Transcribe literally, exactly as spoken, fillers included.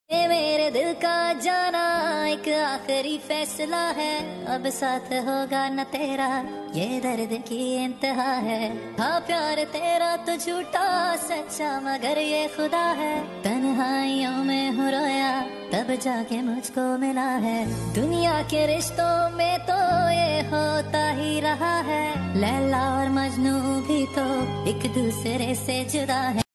ये मेरे दिल का जाना एक आखिरी फैसला है, अब साथ होगा न तेरा ये दर्द की इंतहा है। हाँ प्यार तेरा तो झूठा सच्चा मगर ये खुदा है, तन्हाइयों में हूँ रोया तब जाके मुझको मिला है। दुनिया के रिश्तों में तो ये होता ही रहा है, लैला और मजनू भी तो एक दूसरे से जुदा है।